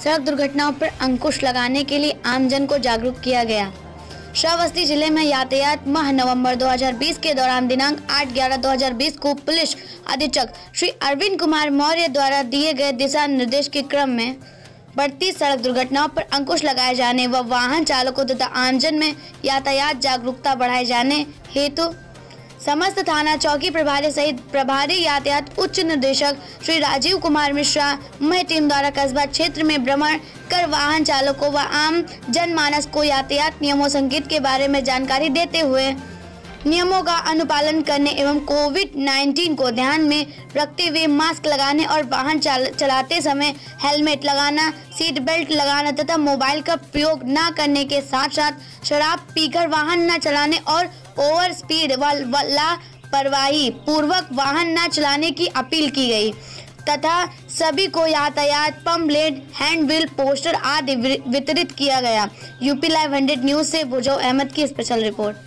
सड़क दुर्घटनाओं पर अंकुश लगाने के लिए आमजन को जागरूक किया गया। श्रावस्ती जिले में यातायात माह नवंबर 2020 के दौरान दिनांक 8/11/2020 को पुलिस अधीक्षक श्री अरविंद कुमार मौर्य द्वारा दिए गए दिशा निर्देश के क्रम में बढ़ती सड़क दुर्घटनाओं पर अंकुश लगाए जाने व वाहन चालकों तथा आमजन में यातायात जागरूकता बढ़ाए जाने हेतु समस्त थाना चौकी प्रभारी सहित प्रभारी यातायात उच्च निर्देशक श्री राजीव कुमार मिश्रा मह टीम द्वारा कस्बा क्षेत्र में भ्रमण कर वाहन चालकों व आम जनमानस को यातायात नियमों संकेत के बारे में जानकारी देते हुए नियमों का अनुपालन करने एवं कोविड-19 को ध्यान में रखते हुए मास्क लगाने और वाहन चलाते समय हेलमेट लगाना, सीट बेल्ट लगाना तथा मोबाइल का प्रयोग न करने के साथ साथ शराब पीकर वाहन न चलाने और ओवर स्पीड व लापरवाही पूर्वक वाहन न चलाने की अपील की गई तथा सभी को यातायात पंपलेट, हैंडबिल, पोस्टर आदि वितरित किया गया। यूपी लाइव 100 न्यूज से बुजो अहमद की स्पेशल रिपोर्ट।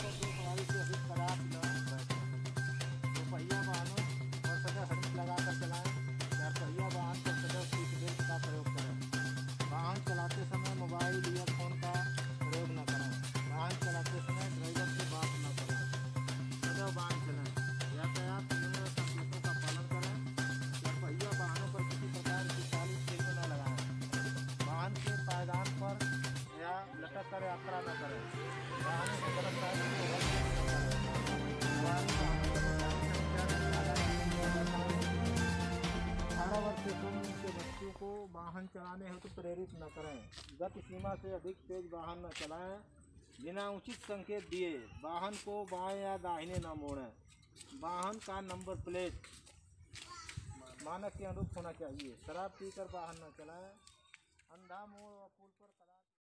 वाहन चलाते समय मोबाइल ईयरफोन का प्रयोग न करें। वाहन चलाते समय ड्राइवर से बात न करें। सदैव वाहन चलाएं। यातायात नियमों और संकेतों का पालन करें। चारपहिया वाहनों पर किसी प्रकार की चालीस फिल्म न लगाएं। वाहन के पायदान पर या लटक कर यात्रा न करें। वाहनों को गलत साइड से रद्द न करें। वाहन को वाहन चलाने हेतु प्रेरित न करें। गति सीमा से अधिक तेज वाहन न चलाएं। बिना उचित संकेत दिए वाहन को बाएं या दाहिने न मोड़ें। वाहन का नंबर प्लेट मानक के अनुरूप होना चाहिए। शराब पीकर वाहन न चलाएं। अंधा मोड़ व पुल पर